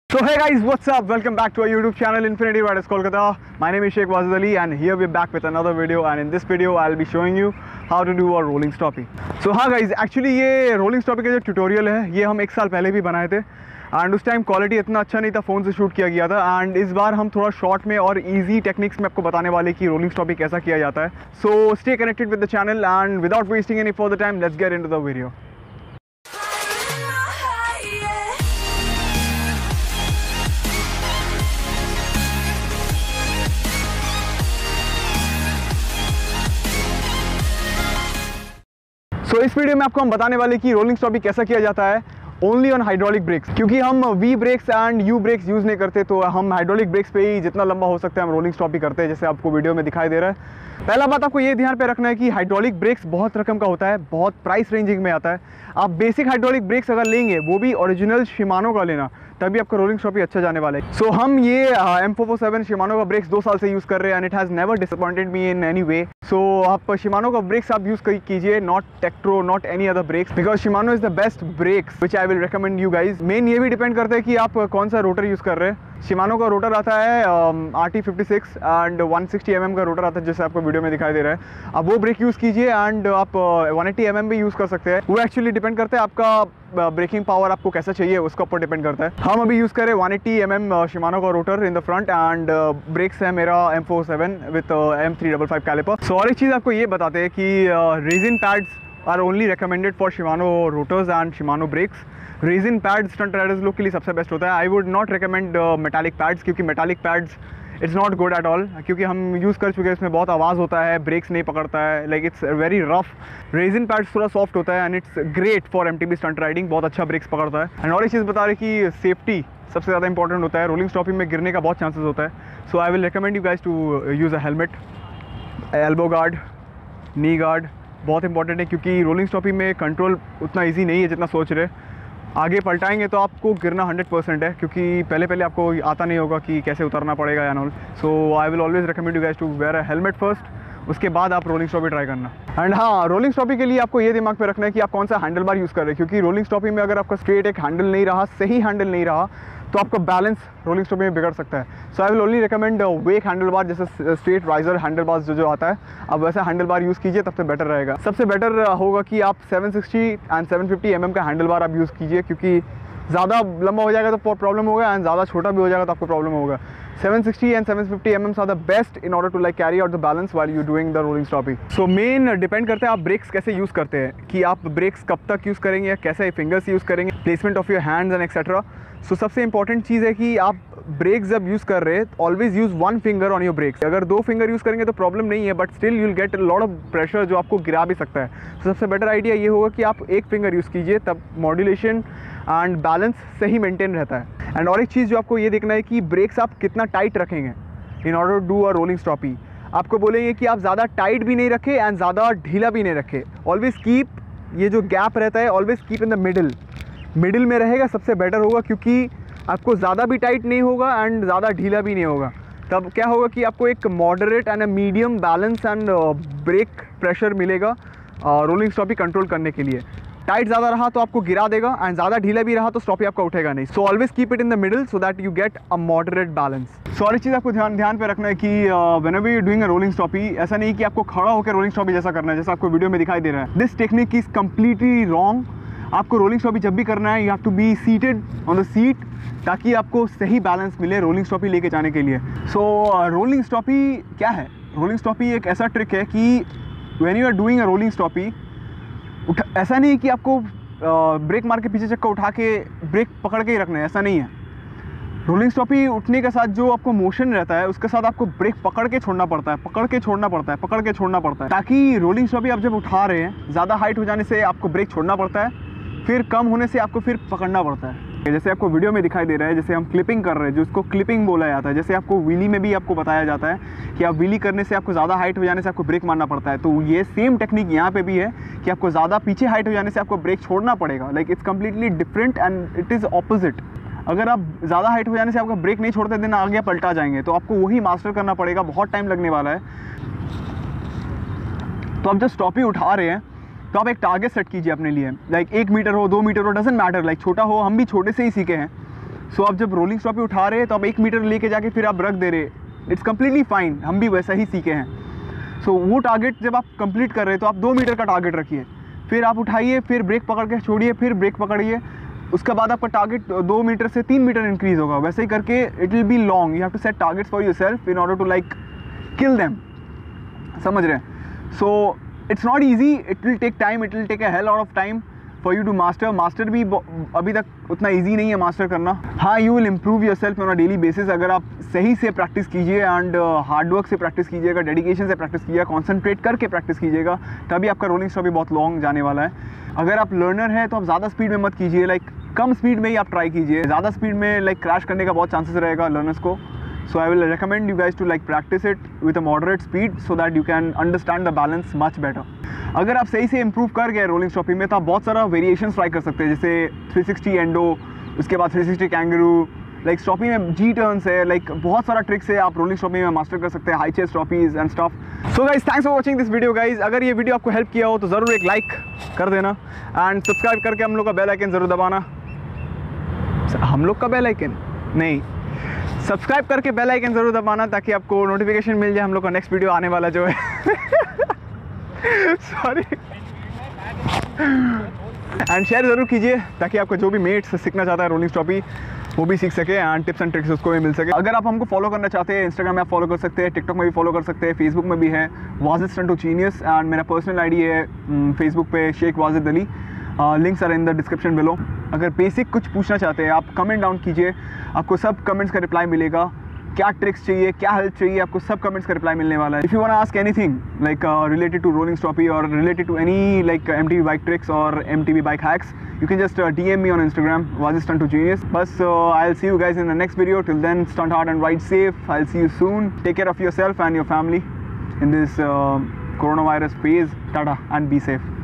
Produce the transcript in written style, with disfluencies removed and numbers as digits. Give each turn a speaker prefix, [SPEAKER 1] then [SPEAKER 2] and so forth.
[SPEAKER 1] So hey guys, what's up? Welcome back to our YouTube channel Infinity Riders Kolkata. My name is Sheikh Wazid Ali and here we're back with another video, and in this video I'll be showing you how to do a rolling stoppie. So हाँ guys, actually ये rolling stoppie का जो tutorial है ये हम एक साल पहले भी बनाए थे एंड उस टाइम क्वालिटी इतना अच्छा नहीं था, फ़ोन से शूट किया गया था। एंड इस बार हम थोड़ा शॉर्ट में और इजी टेक्निक्स में आपको बताने वाले कि रोलिंग स्टॉपी कैसा किया जाता है। So stay connected with the channel and without wasting any further time let's get into the video. इस वीडियो में आपको हम बताने वाले कि रोलिंग स्टॉपी कैसा किया जाता है ओनली ऑन हाइड्रोलिक ब्रेक्स, क्योंकि हम V brakes and U brakes use नहीं करते, तो हम हाइड्रोलिक ब्रेक्स पे ही जितना लंबा हो सकता है हम रोलिंग स्टॉपी करते हैं, जैसे आपको वीडियो में दिखाई दे रहा है। पहला बात आपको ये ध्यान पे रखना है कि हाइड्रोलिक ब्रेक्स बहुत रकम का होता है, बहुत प्राइस रेंजिंग में आता है। आप बेसिक हाइड्रोलिक ब्रेक्स अगर लेंगे वो भी ओरिजिनल शिमानो का लेना, तभी आपका रोलिंग स्टॉपी अच्छा जाने वाला है। सो हम ये M447 शिमानो का ब्रेक्स 2 साल से यूज़ कर रहे हैं and it has never disappointed me in any way. So आप शिमानो का ब्रेक्स आप यूज़ कीजिए, not Tektro, not any other brakes, because Shimano is the best brakes which I will recommend you guys. Main ये भी depend करता है कि आप कौन सा रोटर यूज़ कर रहे हैं। शिमानो का रोटर आता है RT56 एंड 160 mm का रोटर आता है, जैसे आपको वीडियो में दिखाई दे रहा है। आप वो ब्रेक यूज़ कीजिए एंड आप 180 mm भी यूज़ कर सकते हैं। वो एक्चुअली डिपेंड करता है आपका ब्रेकिंग पावर आपको कैसा चाहिए, उसके ऊपर डिपेंड करता है। हम अभी यूज़ करें 180 mm शिमानो का rotor in the front and brakes है मेरा M447 विथ M355 कैलिपर। सो और एक चीज़ आपको ये बताते हैं कि resin pads are only recommended for Shimano rotors and Shimano brakes. Resin pad stunt riders लोग के लिए सबसे बेस्ट होता है। I would not recommend metallic pads, क्योंकि metallic pads it's not good at all, क्योंकि हम यूज़ कर चुके हैं, इसमें बहुत आवाज़ होता है, ब्रेक्स नहीं पकड़ता है, like it's very rough. Resin pads थोड़ा सॉफ्ट होता है and it's great for MTB stunt riding, बहुत अच्छा ब्रेक्स पकड़ता है। एंड और एक चीज़ बता रहे कि सेफ्टी सबसे ज़्यादा इंपॉर्टेंट होता है, रोलिंग स्टॉपी में गिरने का बहुत चांसेस होता है। So I will recommend you guys to use a helmet, elbow guard, knee guard बहुत इंपॉर्टेंट है, क्योंकि रोलिंग स्टॉपी में कंट्रोल उतना ईजी नहीं है जितना सोच रहे। आगे पलटाएंगे तो आपको गिरना 100% है, क्योंकि पहले आपको आता नहीं होगा कि कैसे उतरना पड़ेगा या नॉल। So I will always recommend you guys to wear a helmet first, उसके बाद आप रोलिंग स्टॉपी ट्राई करना। एंड हाँ, रोलिंग स्टॉपी के लिए आपको ये दिमाग पे रखना है कि आप कौन सा हैंडल बार यूज़ कर रहे हैं, क्योंकि रोलिंग स्टॉपी में अगर आपका स्ट्रेट एक हैंडल नहीं रहा, सही हैंडल नहीं रहा, तो आपका बैलेंस रोलिंग स्टॉपी में बिगड़ सकता है। So I will only recommend wake handle bar, जैसे स्ट्रेट राइजर हैंडल बार जो आता है, अब वैसा हैंडल बार यूज़ कीजिए, तब से बेटर रहेगा। सबसे बेटर होगा कि आप 760 एंड 750 mm का हैंडल बार आप यूज़ कीजिए, क्योंकि ज़्यादा लंबा हो जाएगा तो प्रॉब्लम होगा एंड ज़्यादा छोटा भी हो जाएगा तो आपको प्रॉब्लम होगा। 760 and 750 mm are the best in order to like carry out the balance while you doing the rolling stoppie. So main depend करता है आप ब्रेक्स कैसे यूज़ करते हैं, कि आप ब्रेक्स कब तक यूज़ करेंगे या कैसे फिंगर्स यूज़ करेंगे, placement of your hands and etcetera. So सबसे इंपॉर्टेंट चीज़ है कि आप ब्रेक्स जब यूज़ कर रहे हैं always use 1 finger on your brakes. अगर 2 फिंगर यूज़ करेंगे तो प्रॉब्लम नहीं है, but still you will get a lot of pressure जो आपको गिरा भी सकता है। तो सबसे बेटर आइडिया ये होगा कि आप 1 फिंगर यूज़ कीजिए, तब मॉड्यूलेशन एंड बैलेंस सही मेंटेन रहता है। एंड और एक चीज़ जो आपको ये देखना है कि ब्रेक्स आप कितना टाइट रखेंगे in order to do a rolling stoppie. आपको बोलेंगे कि आप ज़्यादा टाइट भी नहीं रखें एंड ज़्यादा ढीला भी नहीं रखें। ऑलवेज कीप, ये जो गैप रहता है always keep in the middle में रहेगा, सबसे बेटर होगा, क्योंकि आपको ज़्यादा भी टाइट नहीं होगा एंड ज़्यादा ढीला भी नहीं होगा। तब क्या होगा कि आपको एक moderate and a medium balance and brake pressure मिलेगा रोलिंग स्टॉपी कंट्रोल करने के लिए। टाइट ज़्यादा रहा तो आपको गिरा देगा एंड ज़्यादा ढीला भी रहा तो स्टॉपी आपका उठेगा नहीं। So always keep it in the middle so that you get a moderate balance. So और एक चीज़ आपको ध्यान पे रखना है कि whenever you doing a rolling stoppie, ऐसा नहीं कि आपको खड़ा होकर रोलिंग स्टॉपी जैसा करना है, जैसा आपको वीडियो में दिखाई दे रहा है। This technique is completely wrong. आपको रोलिंग स्टॉपी जब भी करना है, you have to be seated on the seat, ताकि आपको सही बैलेंस मिले रोलिंग स्टॉपी लेके जाने के लिए। सो रोलिंग स्टॉपी क्या है? रोलिंग स्टॉपी एक ऐसा ट्रिक है कि when you are doing a rolling stoppie, ऐसा नहीं कि आपको ब्रेक मार के पीछे चक्का उठा के ब्रेक पकड़ के ही रखना है, ऐसा नहीं है। रोलिंग स्टॉपी उठने के साथ जो आपको मोशन रहता है, उसके साथ आपको ब्रेक पकड़ के छोड़ना पड़ता है, पकड़ के छोड़ना पड़ता है, ताकि रोलिंग स्टॉपी आप जब उठा रहे हैं, ज़्यादा हाइट हो जाने से आपको ब्रेक छोड़ना पड़ता है, फिर कम होने से आपको फिर पकड़ना पड़ता है। जैसे आपको वीडियो में दिखाई दे रहा है, जैसे हम क्लिपिंग कर रहे हैं, जो उसको क्लिपिंग बोला जाता है। जैसे आपको व्हीली में भी आपको बताया जाता है कि आप व्हीली करने से आपको ज़्यादा हाइट हो जाने से आपको ब्रेक मारना पड़ता है, तो ये सेम टेक्निक यहाँ पे भी है कि आपको ज़्यादा पीछे हाइट हो जाने से आपको ब्रेक छोड़ना पड़ेगा। Like it's completely different and it is opposite. अगर आप ज़्यादा हाइट हो जाने से आपका ब्रेक नहीं छोड़ते दिन आगे पलटा जाएंगे, तो आपको वही मास्टर करना पड़ेगा, बहुत टाइम लगने वाला है। तो आप जब स्टॉपी उठा रहे हैं तो आप एक टारगेट सेट कीजिए अपने लिए, लाइक 1 मीटर हो, 2 मीटर हो, डजेंट मैटर, लाइक छोटा हो, हम भी छोटे से ही सीखे हैं। सो आप जब रोलिंग स्टॉपी उठा रहे हैं तो आप 1 मीटर लेके जाके फिर आप रख दे रहे, इट्स कम्प्लीटली फाइन, हम भी वैसा ही सीखे हैं। सो वो टारगेट जब आप कंप्लीट कर रहे हैं तो आप 2 मीटर का टारगेट रखिए, फिर आप उठाइए, फिर ब्रेक पकड़ के छोड़िए, फिर ब्रेक पकड़िए, उसके बाद आपका टारगेट 2 मीटर से 3 मीटर इंक्रीज होगा। वैसे ही करके it will be long, you have to set targets for yourself in order to like kill them, समझ रहे हैं। So it's not easy, it will take time, it will take a hell lot of time for you to master भी अभी तक उतना easy नहीं है master करना। हाँ, you will improve your self on a daily basis अगर आप सही से प्रैक्टिस कीजिए एंड हार्डवर्क से प्रैक्टिस कीजिएगा, डेडिकेशन से प्रैक्टिस कीजिएगा, कॉन्सेंट्रेट करके प्रैक्टिस कीजिएगा, तभी आपका रोलिंग स्टॉप भी बहुत लॉन्ग जाने वाला है। अगर आप लर्नर है तो आप ज़्यादा स्पीड में मत कीजिए, लाइक कम स्पीड में ही आप ट्राई कीजिए। ज़्यादा स्पीड में लाइक क्रैश करने का बहुत चांसेस रहेगा लर्नर्स को। So I will recommend you guys to like practice it with a moderate speed so that you can understand the balance much better. अगर आप सही से इंप्रूव कर गए रोलिंग स्टॉपी में तो आप बहुत सारा वेरिएशंस ट्राई कर सकते हैं, जैसे 360 एंडो, उसके बाद 360 कैंगरू, लाइक स्टॉपी में जी टर्न्स है, लाइक बहुत सारा ट्रिक्स है आप रोलिंग स्टॉपी में मास्टर कर सकते हैं, high chest stoppies and stuff. So guys, thanks for watching this video guys. अगर ये वीडियो आपको हेल्प किया हो तो ज़रूर एक लाइक कर देना एंड सब्सक्राइब करके हम लोग का बेल आइकन ज़रूर दबाना। हम लोग का बेल आइकन नहीं, सब्सक्राइब करके बेल आइकन ज़रूर दबाना ताकि आपको नोटिफिकेशन मिल जाए हम लोग का नेक्स्ट वीडियो आने वाला जो है। सॉरी। एंड शेयर ज़रूर कीजिए ताकि आपको जो भी मेट्स सीखना चाहता है रोलिंग स्टॉपी वो भी सीख सके एंड टिप्स एंड ट्रिक्स उसको भी मिल सके। अगर आप हमको फॉलो करना चाहते हैं, इंस्टाग्राम में आप फॉलो कर सकते हैं, टिकटॉक में भी फॉलो कर सकते हैं, फेसबुक में भी है Wajid stunt to genius and मेरा पर्सनल आईडी है फेसबुक पे Sheikh Wajid Ali, links are in the description below. अगर बेसिक कुछ पूछना चाहते हैं आप कमेंट डाउन कीजिए, आपको सब कमेंट्स का रिप्लाई मिलेगा। क्या ट्रिक्स चाहिए, क्या हेल्प चाहिए, आपको सब कमेंट्स का रिप्लाई मिलने वाला है। If you want ask anything like related to rolling stoppie और related to any like MTB bike tricks और MTB bike hacks, you can just DM me on Instagram, Wazid Stunt to Genius. But I'll see you guys in the next video. Till then, stunt hard and ride safe. I'll see you soon. Take care of yourself and your family in this coronavirus phase. Tata and be safe.